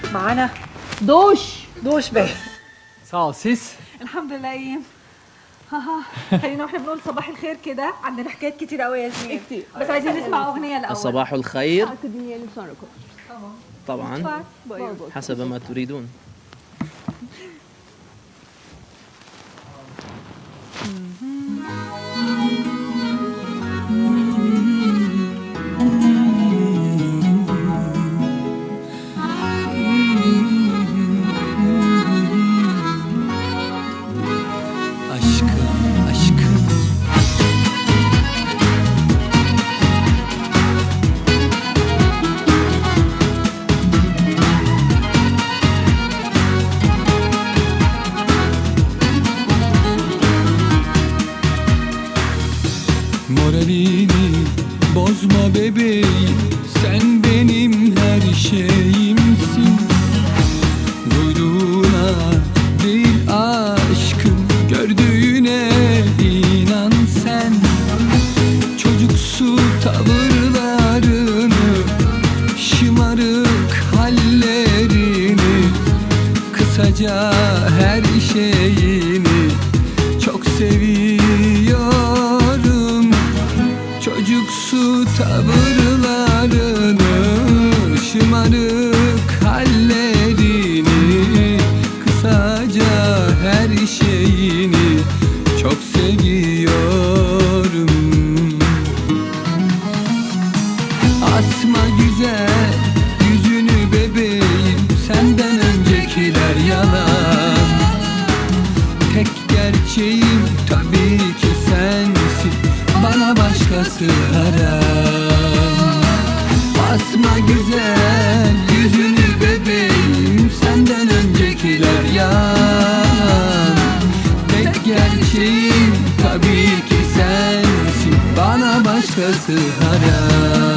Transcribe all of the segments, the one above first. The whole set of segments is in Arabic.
معانا دوش بيه. Sağ ol, siz? الحمد لله ايام. خلينا واحنا بنقول صباح الخير كده، عندنا حكايات كتير قوي يا ياسمين، بس عايزين نسمع اغنيه الاول. صباح الخير. طبعا حسب ما تريدون. Moralini bozma bebeğim, sen benim her şeyimsin. Duyduğuna değil aşkım, gördüğüne inan sen. Çocuksu tavırlarını, şımarık hallerini, kısaca her şeyini çok seviyorum. Çocuksu tavırlarını, şımarık hallerini, kısaca her şeyini çok seviyorum. Asma güzel yüzünü bebeğim, senden öncekiler yalan. Tek gerçeğim tabii ki sensin, bana başkası haram. Asma güzel yüzünü bebeğim, senden öncekiler yalan. Tek gerçeğim tabii ki sensin, bana başkası haram.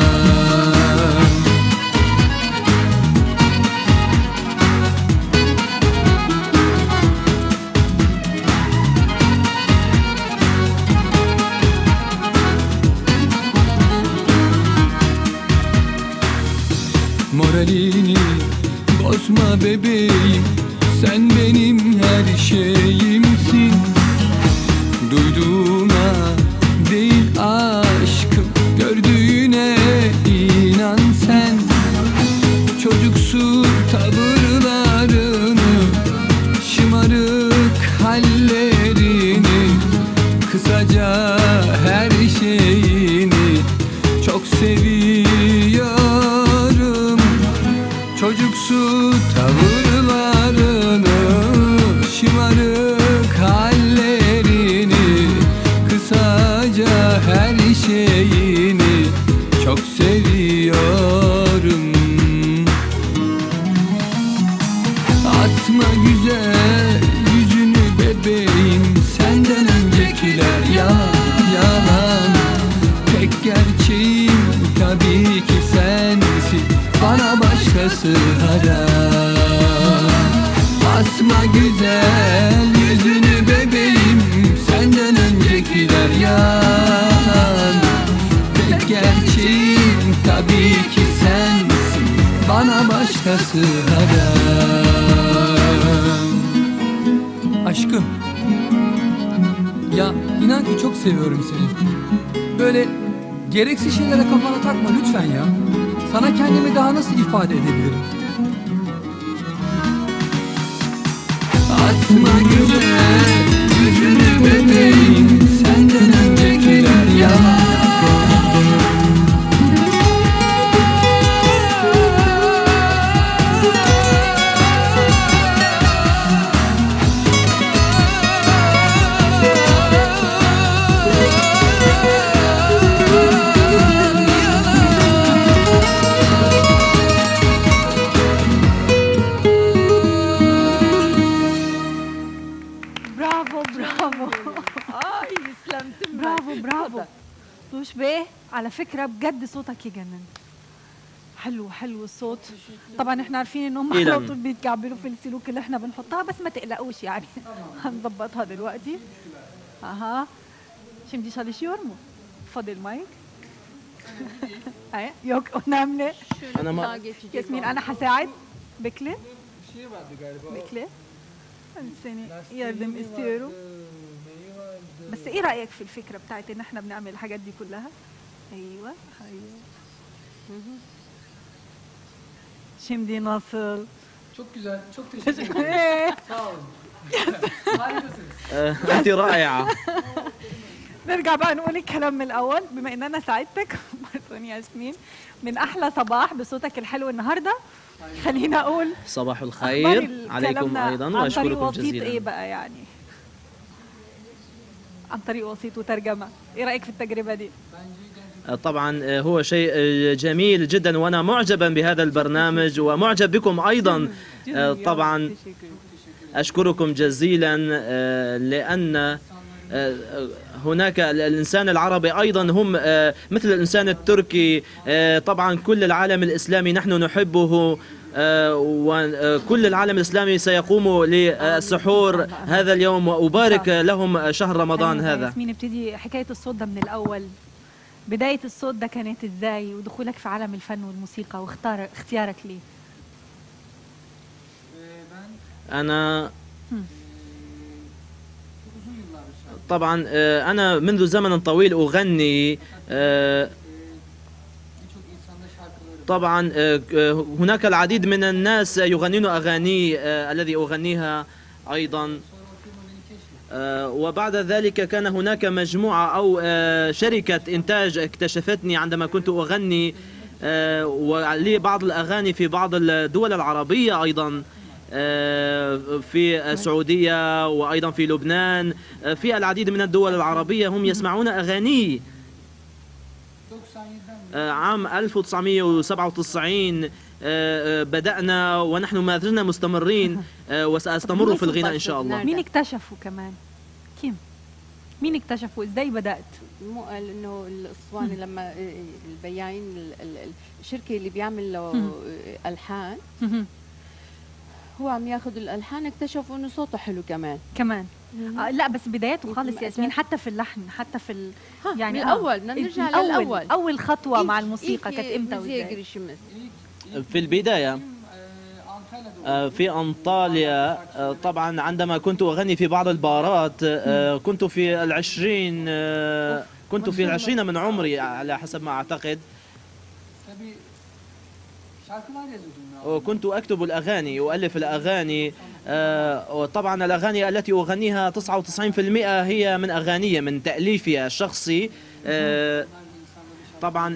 Moralini bozma bebeğim, sen benim her şeyimsin. Duyduğuna değil aşkım, gördüğüne inan sen. Çocuksu tavırlarını, şımarık hallerini, kısaca her şeyini çok seviyorum. Çocuksu tavırlarını, şımarık hallerini, kısaca her şeyini çok seviyorum. Asma güzel yüzünü bebeğim, senden öncekiler yalan yalan. Tek gerçeğim tabii ki sensin, bana başkası haram. Asma güzel yüzünü bebeğim, senden öncekiler yalan. Tek gerçeğim tabii ki sensin, bana başkası haram. Aşkım. Ya inan ki çok seviyorum seni. Böyle gereksiz şeylere kafana takma lütfen ya. Sana kendimi daha nasıl ifade edebilirim? Asma güzel yüzünü bebeğim, senden öncekiler yalan. دوش بيه على فكرة بجد صوتك يجنن. حلو الصوت. طبعا احنا عارفين ان هم على طول بيتكعبلوا في السلوك اللي احنا بنحطها، بس ما تقلقوش يعني. هنظبطها دلوقتي. اها şimdi çalışıyor mu? فاضل مايك. ايه yok önemli. أنا ما ياسمين أنا هساعد. Bekle. Bir şey vardı galiba. Bekle. Ben seni yardım istiyorum. Neyi vardı? بس ايه رأيك في الفكرة بتاعت ان احنا بنعمل الحاجات دي كلها؟ ايوه ايوه. Şimdi nasıl? Çok güzel. Çok teşekkür ederim. Sağ olun. Harikasınız. أنت رائعة. نرجع بقى نقول الكلام من الأول بما إن أنا ساعدتك برضه ياسمين من أحلى صباح بصوتك الحلو النهاردة. خلينا أقول صباح أخبار الخير عليكم كلامنا أيضا عن طريق وأشكركم وسيط إيه جزيلا. بقى يعني؟ عن طريق وسيط وترجمة. إيه رأيك في التجربة دي؟ طبعا هو شيء جميل جدا وأنا معجبا بهذا البرنامج ومعجب بكم أيضا. طبعا أشكركم جزيلا لأن هناك الإنسان العربي أيضا هم مثل الإنسان التركي. طبعا كل العالم الإسلامي نحن نحبه وكل العالم الإسلامي سيقوم للسحور هذا اليوم وأبارك لهم شهر رمضان هذا. ياسمين ابتدي حكاية الصوت ده من الأول. بداية الصوت ده كانت إزاي ودخولك في عالم الفن والموسيقى واختيارك ليه؟ أنا طبعا أنا منذ زمن طويل أغني. طبعا هناك العديد من الناس يغنون أغاني الذي أغنيها أيضا. وبعد ذلك كان هناك مجموعة أو شركة إنتاج اكتشفتني عندما كنت أغني ولي بعض الأغاني في بعض الدول العربية أيضا، في السعودية وأيضا في لبنان، في العديد من الدول العربية هم يسمعون أغاني. عام 1997 بدأنا ونحن ما زلنا مستمرين وسأستمر في الغناء إن شاء الله. مين اكتشفوا كمان؟ كيف؟ مين اكتشفوا؟ ازاي بدأت؟ مو قال انه الاسواني لما البياعين الشركه اللي بيعمل له الحان هو عم ياخذ الالحان اكتشفوا انه صوته حلو كمان. لا بس بدايته خالص ياسمين، حتى في اللحن حتى في يعني من الاول بدنا نرجع للاول. اول خطوه مع الموسيقى كانت امتى وازاي؟ في البداية في أنطاليا طبعا عندما كنت أغني في بعض البارات كنت في العشرين من عمري على حسب ما أعتقد. وكنت أكتب الأغاني وألف الأغاني. وطبعا الأغاني التي أغنيها 99% هي من أغانية من تأليفي الشخصي. طبعا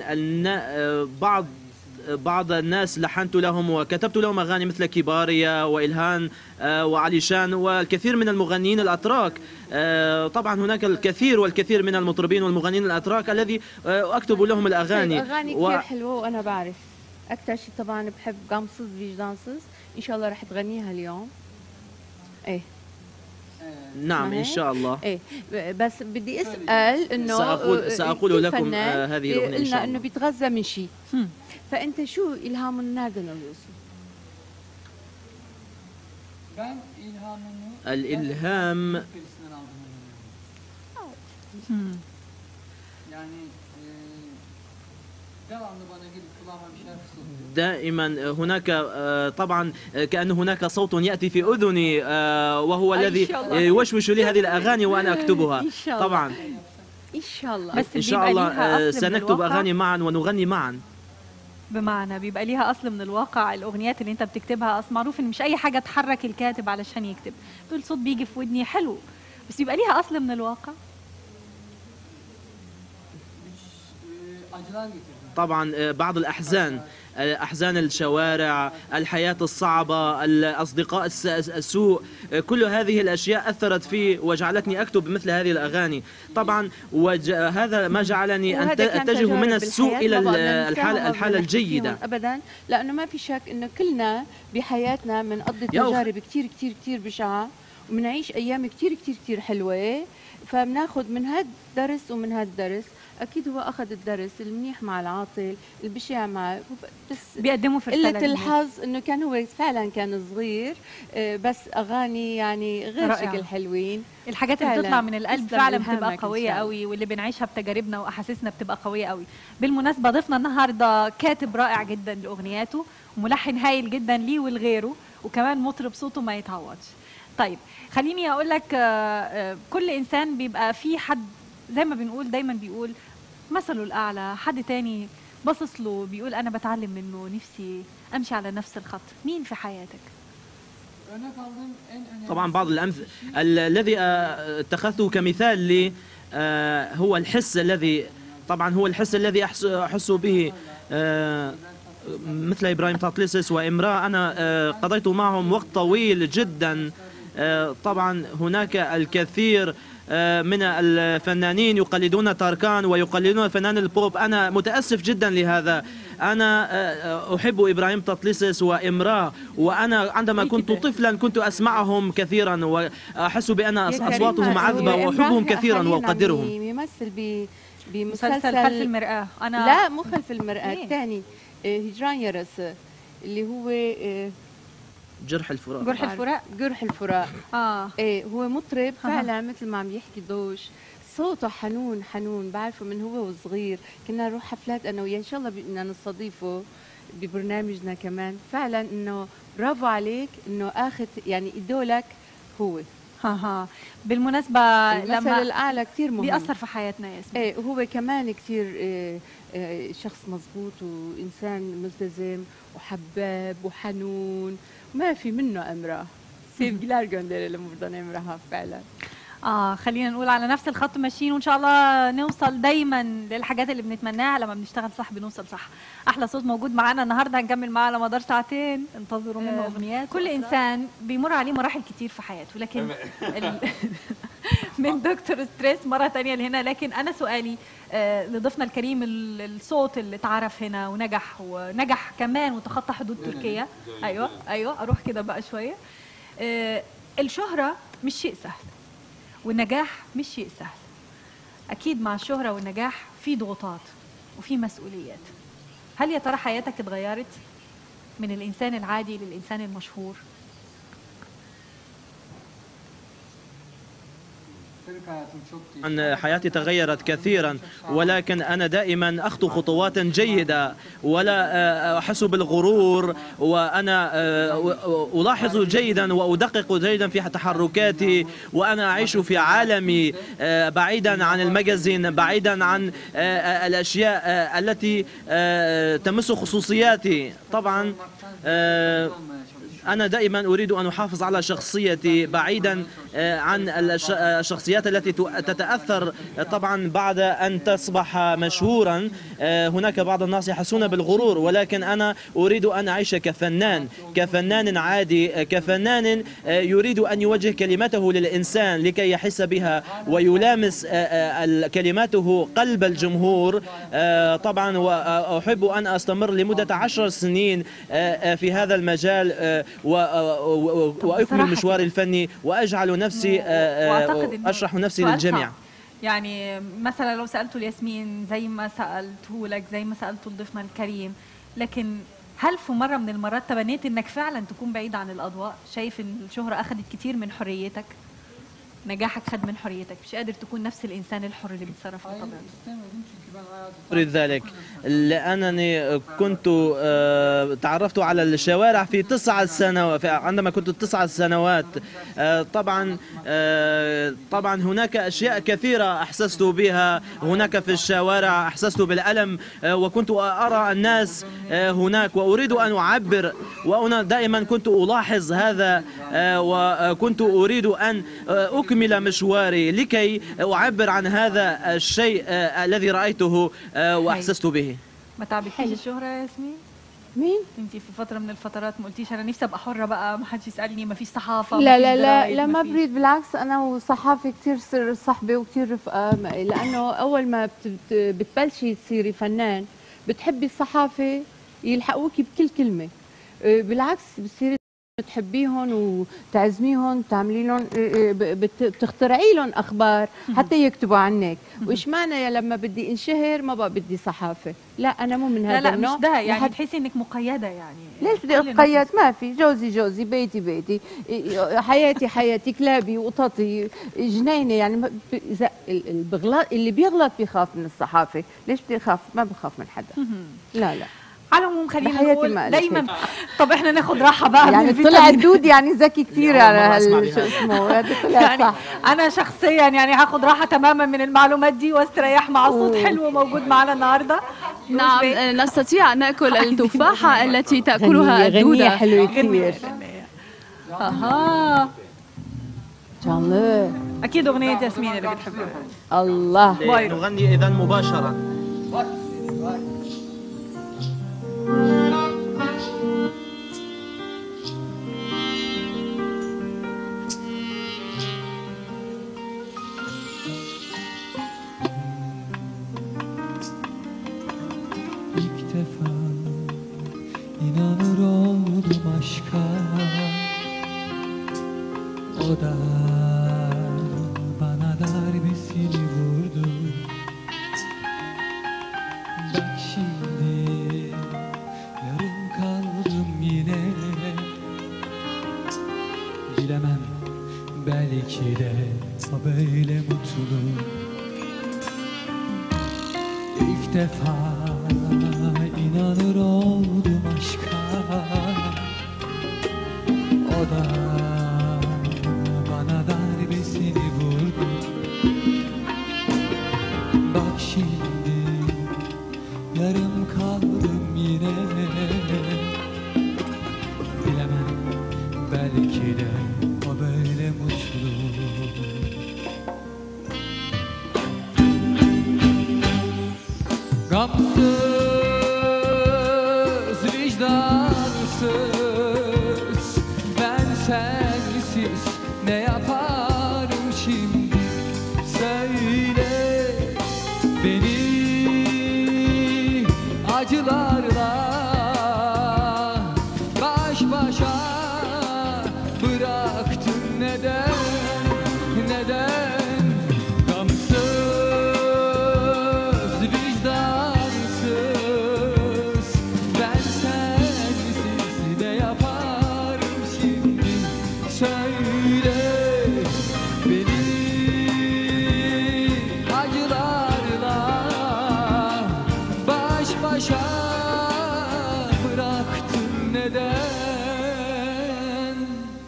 بعض الناس لحنت لهم وكتبت لهم أغاني مثل كباريا وإلهان وعلي شان والكثير من المغنيين الأتراك. طبعا هناك الكثير من المطربين والمغنيين الأتراك الذي أكتب لهم الأغاني. أغاني كثير حلوة وأنا بعرف. أكثر شيء طبعا بحب قامصز فيجدانسز، إن شاء الله رح تغنيها اليوم. إيه نعم إن شاء الله. إيه بس بدي أسأل إنه سأقول لكم هذه الأغنية إن شاء الله. إنه بيتغذى من شيء، فأنت شو إلهام النادل اليوسف؟ الإلهام دائما هناك طبعا كأن هناك صوت يأتي في أذني وهو الذي يوشوش لي هذه الأغاني وأنا أكتبها. طبعا إن شاء الله. بس إن شاء الله سنكتب أغاني معا ونغني معا. بمعنى بيبقى ليها أصل من الواقع. الأغنيات اللي أنت بتكتبها أصل معروف إن مش أي حاجة تحرك الكاتب علشان يكتب. تقول صوت بيجي في ودني حلو بس بيبقى ليها أصل من الواقع. طبعا بعض الأحزان، أحزان الشوارع، الحياة الصعبة، الأصدقاء السوء، كل هذه الأشياء أثرت في وجعلتني أكتب مثل هذه الأغاني. طبعا هذا ما جعلني أن أتجه من السوء إلى الحالة الجيدة. أبدا، لأنه ما في شك أنه كلنا بحياتنا بنقضي تجارب كتير كتير كتير بشعة وبنعيش أيام كتير كتير كتير حلوة، فبناخذ من هالدرس ومن هالدرس. اكيد هو اخذ الدرس المنيح مع العاطل، البشع مع، بس بيقدموا في قلة الحظ انه كان هو فعلا كان صغير، بس اغاني يعني غير رائعة. شكل حلوين. الحاجات اللي بتطلع من القلب تسلم فعلا إلهامك بتبقى إن قويه شاء الله. قوي، واللي بنعيشها بتجاربنا واحاسيسنا بتبقى قويه قوي. بالمناسبه ضيفنا النهارده كاتب رائع جدا لاغنياته، وملحن هايل جدا ليه ولغيره، وكمان مطرب صوته ما يتعوضش. طيب خليني اقول لك، كل انسان بيبقى فيه حد زي ما بنقول دايما، بيقول مثله الاعلى، حد تاني باصص له بيقول انا بتعلم منه، نفسي امشي على نفس الخط. مين في حياتك؟ طبعا بعض الأمثلة الذي اتخذته كمثال لي هو الحس الذي، طبعا هو الحس الذي أحس به، مثل إبراهيم تطليسس وامرأة أنا قضيت معهم وقت طويل جدا. طبعا هناك الكثير من الفنانين يقلدون تاركان ويقلدون فنان البوب. أنا متأسف جدا لهذا. أنا أحب إبراهيم تطليسس وامرأة، وأنا عندما كنت طفلا كنت أسمعهم كثيرا وأحس بأن أصواتهم عذبة وأحبهم كثيرا وأقدرهم. يمثل مسلسل خلف المرآة. أنا لا مو خلف المرآة، الثاني هجران يرس اللي هو جرح الفراق. جرح الفراق. ايه هو مطرب فعلا مثل ما عم يحكي دوش، صوته حنون حنون، بعرفه من هو وصغير. كنا نروح حفلات انا وياه، ان شاء الله بدنا نستضيفه ببرنامجنا كمان. فعلا انه برافو عليك انه اخذ يعني ايدولك هو. بالمناسبة المثل الاعلى كثير مهم، بيأثر في حياتنا يا ياسمين. ايه هو كمان كثير شخص مزبوط وانسان ملتزم وحباب وحنون، ما في منه امراه. سيف جلارجون اللي بدنا نمرها فعلا. خلينا نقول على نفس الخط ماشيين، وان شاء الله نوصل دايما للحاجات اللي بنتمناها. لما بنشتغل صح بنوصل صح. احلى صوت موجود معانا النهارده، هنكمل معاه على مدار ساعتين، انتظروا منه اغنيات. كل انسان بيمر عليه مراحل كتير في حياته، لكن من دكتور ستريس مره ثانيه لهنا. لكن انا سؤالي لضيفنا الكريم، الصوت اللي اتعرف هنا ونجح كمان وتخطى حدود تركيا. ايوه اروح كده بقى شويه. الشهره مش شيء سهل، والنجاح مش شيء سهل. أكيد مع الشهرة والنجاح في ضغوطات وفي مسؤوليات. هل يا ترى حياتك اتغيرت من الإنسان العادي للإنسان المشهور؟ أن حياتي تغيرت كثيرا، ولكن أنا دائما أخطو خطوات جيدة ولا أحس بالغرور، وأنا ألاحظ جيدا وأدقق جيدا في تحركاتي، وأنا أعيش في عالمي بعيدا عن المجازين، بعيدا عن الأشياء التي تمس خصوصياتي. طبعا أنا دائما أريد أن أحافظ على شخصيتي بعيدا عن الشخصيات التي تتأثر طبعا بعد أن تصبح مشهورا. هناك بعض الناس يحسون بالغرور، ولكن أنا أريد أن أعيش كفنان عادي، كفنان يريد أن يوجه كلمته للإنسان لكي يحس بها ويلامس كلماته قلب الجمهور. طبعا وأحب أن أستمر لمدة 10 سنين في هذا المجال وأكمل مشواري الفني وأجعل نفسي أشرح نفسي للجميع. يعني مثلا لو سألته الياسمين زي ما سألته لك، زي ما سألته لضيفنا الكريم، لكن هل في مرة من المرات تمنيت انك فعلا تكون بعيد عن الأضواء؟ شايف ان الشهرة أخذت كتير من حريتك، نجاحك خد من حريتك، مش قادر تكون نفس الإنسان الحر اللي بيتصرف بطبيعته؟ أريد ذلك لأنني كنت تعرفت على الشوارع في 9 سنوات، عندما كنت 9 سنوات. طبعا هناك أشياء كثيرة أحسست بها هناك في الشوارع، أحسست بالألم وكنت أرى الناس هناك وأريد أن أعبر، وأنا دائما كنت ألاحظ هذا وكنت أريد أن أكمل مشواري لكي أعبر عن هذا الشيء الذي رأيته وأحسست به. ما تعبتيش الشهرة يا ياسمين؟ مين؟ انت في فترة من الفترات ما قلتيش انا نفسي ابقى حرة بقى، ما حدش يسألني، ما فيش صحافة؟ لا ما بريد، بالعكس انا وصحافة كثير صر صحبة وكثير رفقة، لانه اول ما بتبلشي تصيري فنان بتحبي الصحافة يلحقوكي بكل كلمة، بالعكس بتصيري تحبيهم وتعزميهم تعملي لهم بتخترعي لهم اخبار حتى يكتبوا عنك. وايش معنى لما بدي انشهر ما بقى بدي صحافه؟ لا انا مو من هذا النوع. لا مش ده يعني تحسي انك مقيده يعني. ليش بدي اتقيد؟ ما في. جوزي جوزي، بيتي بيتي، حياتي حياتي، كلابي وقططي، جنينه يعني. اذا اللي بيغلط بيخاف من الصحافه. ليش بدي اخاف؟ ما بخاف من حدا. لا لا. على العموم خلينا نقول دايما. طب احنا ناخذ راحه بقى يعني طلع الدود يعني ذكي كثير على شو اسمه هذا طلع يعني صح. انا شخصيا يعني هاخذ راحه تماما من المعلومات دي واستريح مع صوت حلو موجود معنا النهارده. نعم نستطيع ان ناكل التفاحه التي تاكلها الدوده. غنية حلوه كثير. اها الله. اكيد اغنيه ياسمين اللي بتحبها. الله. نغني اذا مباشره. İlk defa inanır oldum aşka. O da bana darbesini vurdu. Bak şimdi yarım kaldım yine. Bilemem belki de o böyle mutlu. İlk defa inanır oldum aşka. O da bana darbesini vurdu. Bak şimdi yarım kaldım yine. Bilemem belki de o böyle mutlu. Gamsız, vicdansız, ben sensiz ne yaparım şimdi? Söyle beni acılarla baş başa bıraktın. Neden, neden? Gamsız, vicdansız, ben sensiz ne yaparım şimdi? Söyle beni acılarla baş başa bıraktın. Neden,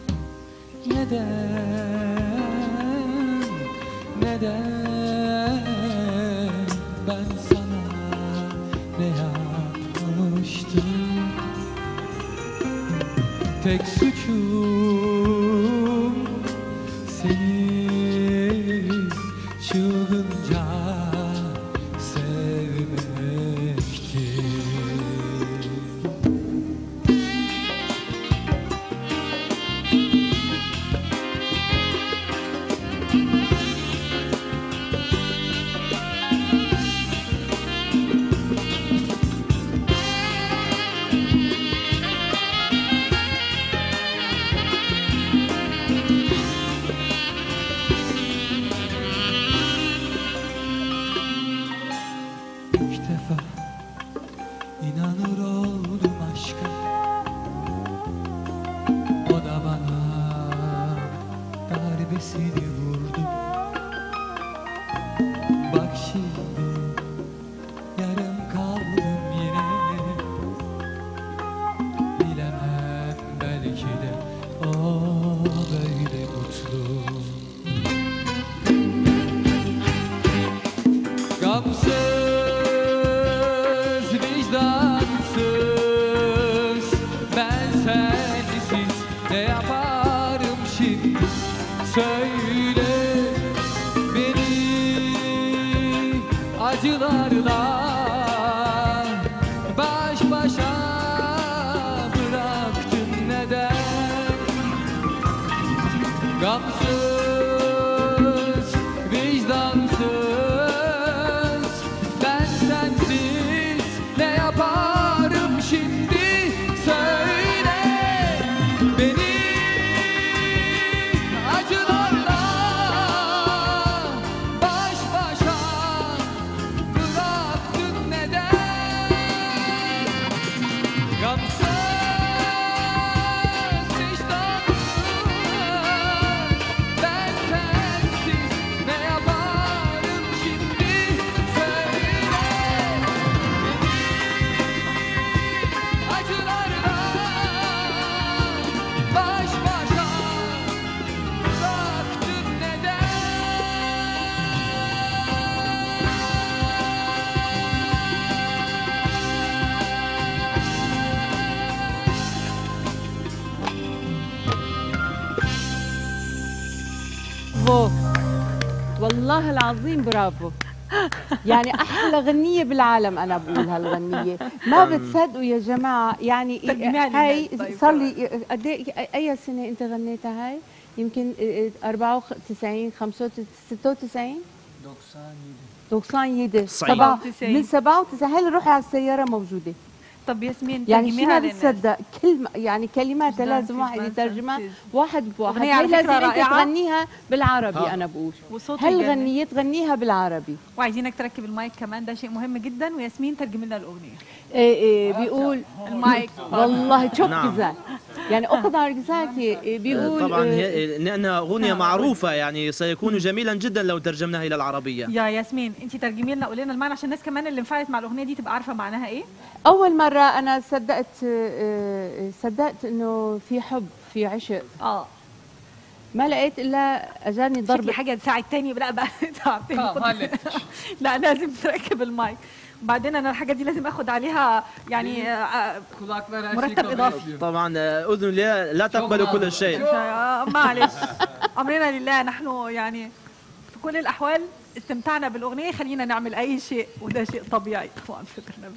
neden, neden? Ben sana ne yapmıştım? Tek suçum seni çılgınca sevmekti. İlk defa inanır oldum aşka. O da bana darbesini vurdu. Bak şimdi yarım kaldım yine. Bilemem belki de o böyle mutlu. Gamsız, vicdansız, ben sensiz ne yaparım şimdi? Söyle beni acılarla baş başa bıraktın. Neden? Gamsız, vicdansız, ben sensiz ne yaparım şimdi? Söyle beni برافو والله العظيم برافو. يعني احلى غنيه بالعالم انا بقول هالغنيه، ما بتصدقوا يا جماعه. يعني هاي صار لي قد اي سنه انت غنيتها هاي؟ يمكن 94 95 96 97 من 97. هلا روحي على السياره موجوده. طب ياسمين يعني شو ما بتصدق كلمة، يعني كلماتها لازم واحد يترجمها واحد بواحد. هي لازم انت تغنيها بالعربي. انا بقول هالغنية تغنيها بالعربي، وعايزينك تركب المايك كمان، ده شيء مهم جدا. وياسمين ترجم لنا الاغنيه. ايه بيقول المايك والله تشوف جزال، يعني اقطع رجزاك. بيقول طبعا لانها اغنيه معروفه، يعني سيكون جميلا جدا لو ترجمناها الى العربيه. يا ياسمين انت ترجمي لنا، قولي لنا المعنى عشان الناس كمان اللي انفعلت مع الاغنيه دي تبقى عارفه معناها ايه. اول مره انا صدقت انه في حب، في عشق. ما لقيت الا اجاني ضرب حاجه تساعد تاني. لا بقى لا لازم تركب المايك. بعدين انا الحاجات دي لازم اخد عليها يعني مرتب اضافي. طبعا اذن لا تقبل كل شيء. معلش امرنا لله. نحن يعني في كل الاحوال استمتعنا بالاغنيه، خلينا نعمل اي شيء وده شيء طبيعي طبعا في البرنامج.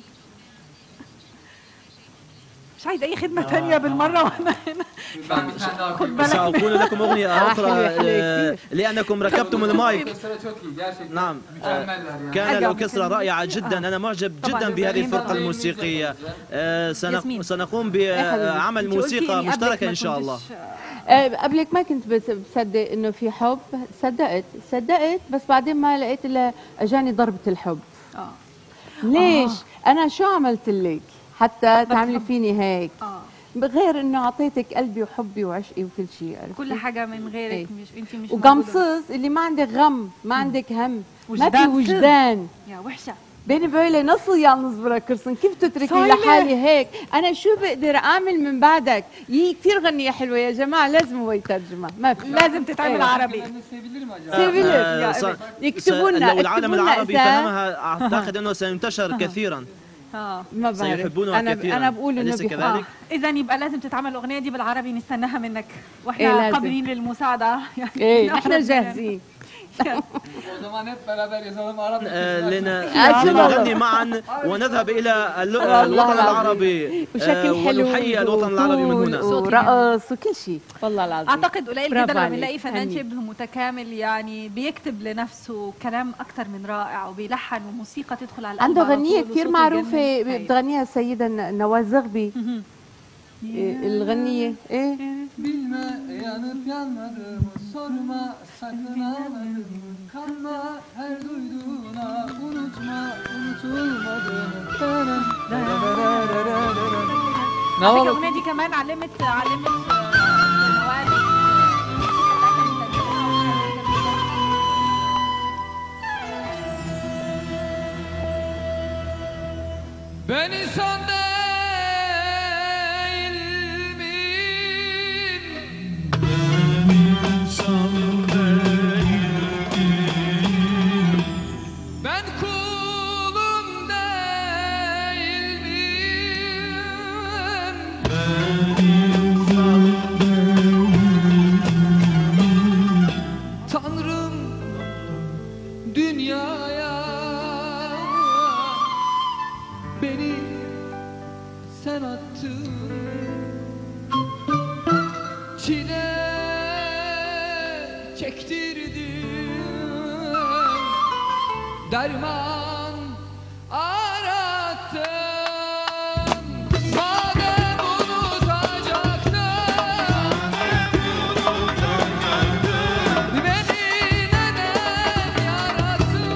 مش عايز اي خدمه ثانيه بالمره وانا هنا. سأقول لكم اغنيه اخرى لانكم ركبتم المايك. نعم كان الاوركسترا رائعه جدا. انا معجب جدا بهذه الفرقه الموسيقيه. سنقوم بعمل موسيقى مشتركه ان شاء الله. قبلك ما كنت بصدق انه في حب. صدقت بس بعدين ما لقيت الا اجاني ضربه الحب. ليش؟ انا شو عملت لك حتى تعملي فيني هيك؟ بغير انه اعطيتك قلبي وحبي وعشقي وكل شيء. كل حاجه من غيرك. انت مش وقمصص اللي ما عندك غم، ما عندك هم، ما في وجدان. يا وحشه بيني وبينك نص يا نصبر كرسن. كيف تتركي لحالي هيك؟ انا شو بقدر اعمل من بعدك؟ كثير غنيه حلوه يا جماعه، لازم هو يترجمها. ما في، لازم تتعمل عربي. سيبيلر يكتبوا لنا. لو العالم العربي فهمها اعتقد انه سينتشر كثيرا. ما بعرف. سيحبونها كثيرا. انا بقول انه أليس كذلك؟ اذا يبقى لازم تتعمل الاغنيه دي بالعربي، نستناها منك واحنا قابلين للمساعده. يعني نحن جاهزين. لنغني معا ونذهب الى الوطن العربي ونحيي الوطن العربي من هنا. ورقص وكل شيء. والله العظيم اعتقد قليل جدا لما بنلاقي فنان شبه متكامل، يعني بيكتب لنفسه كلام اكثر من رائع وبيلحن وموسيقى تدخل على القلب. عنده غنيه كثير معروفه بتغنيها السيده نواز زغبي. الغنيه ايه؟ Bilme yanıp yanmadım, sorma sakın ağladım, kanma her duyduğuna, unutma unutulmadım. الأغنية دي كمان علمت نواز. Beni sandın derman arattım. Madem unutacaktın, beni neden yarattın?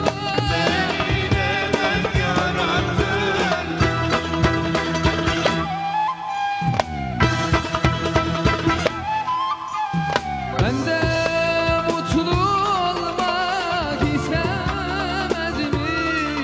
Ben de mutlu olmak istemez miyim?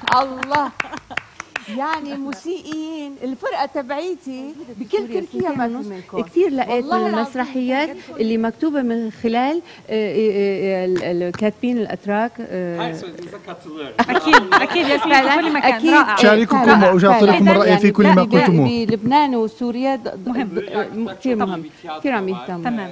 الله. يعني موسيقيين الفرقه تبعيتي بكل تركيا ما كثير لقيت من المسرحيات اللي مكتوبه من خلال الكاتبين الاتراك. اكيد ياسمين في كل مكان رائع. شارككم واشاطركم الراي في كل ما قلتموه. بلبنان وسوريا مهم كثير مهم، كثير عم يهتموا. تمام.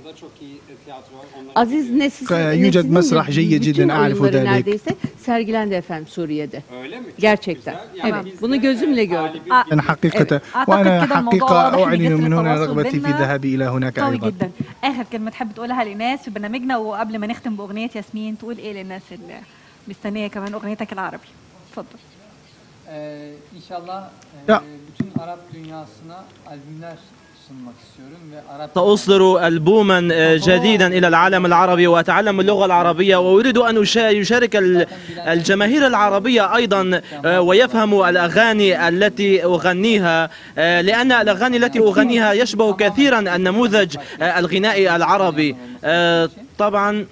عزيز ناس يوجد مسرح جيد جدا أعرف ذلك. Sergilendi efendim Suriye'de. Gerçekten. Evet. Bunu gözümle gördüm. أنا حقيقة وأنا حقيقة أعلن من هنا رغبتي في الذهاب إلى هناك قوي أيضا. جدا. آخر كلمة تحب تقولها للناس في برنامجنا وقبل ما نختم بأغنية ياسمين تقول إيه للناس اللي مستنية كمان أغنيتك العربي؟ اتفضل. İnşallah Ya. bütün Arap dünyasına albümler sunmak istiyorum ve Arap سأصدر ألبوما جديدا إلى العالم العربي وأتعلم اللغة العربية وأريد أن يشارك الجماهير العربية أيضا ويفهموا الأغاني التي أغنيها، لأن الأغاني التي أغنيها يشبه كثيرا النموذج الغنائي العربي. طبعا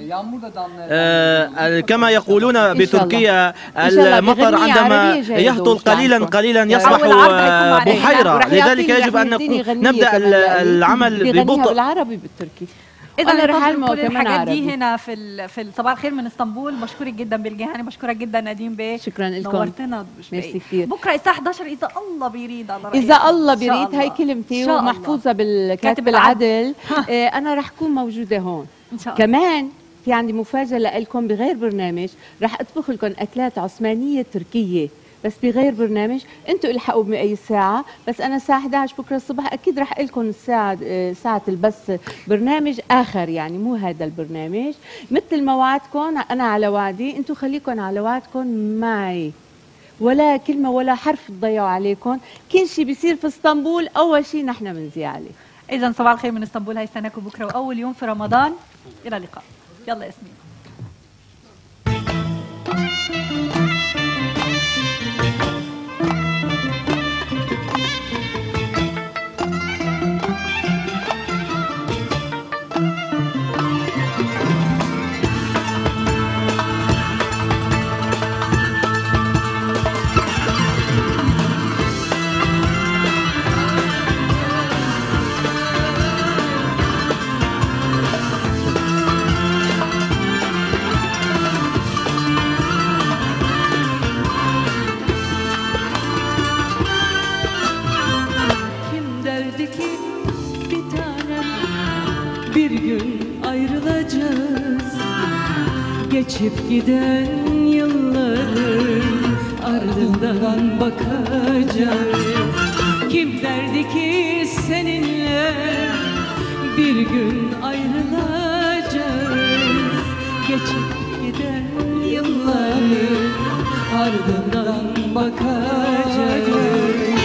كما يقولون بتركيا المطر عندما يهطل قليلا قليلا يصبح بحيرة، لذلك يجب أن نبدأ العمل ببطء. بالعربي بالتركي. إذا أنا رح ننتظر أعلمه كل كمان الحاجات دي عربي. هنا في صباح الخير من اسطنبول. بشكرك جدا بالجهاني، بشكرك جدا نديم بيه. شكرا لكم. نورتنا ميرسي كثير. بكره الساعة 11 إذا الله بيريد. إذا الله بيريد، هاي كلمتي ومحفوظة بالكاتب العدل. أنا رح أكون موجودة هون. إن شاء الله. كمان في عندي مفاجأة لكم بغير برنامج، رح أطبخ لكم أكلات عثمانية تركية بس بغير برنامج. انتوا الحقوا بأي ساعة، بس أنا الساعة 11 بكرة الصبح أكيد رح لكم ساعة البث برنامج آخر، يعني مو هذا البرنامج. مثل ما وعدكم أنا على وعدي، انتوا خليكم على وعدكم معي، ولا كلمة ولا حرف تضيعوا عليكم. كل شيء بيصير في اسطنبول أول شيء نحن بنذيع عليه. إذا صباح الخير من اسطنبول هيستناكم بكرة وأول يوم في رمضان. إلى اللقاء. يلا ياسمين. Geçip giden yılların ardından bakacağız. Kim derdi ki seninle bir gün ayrılacağız. Geçip giden yılların ardından bakacağız.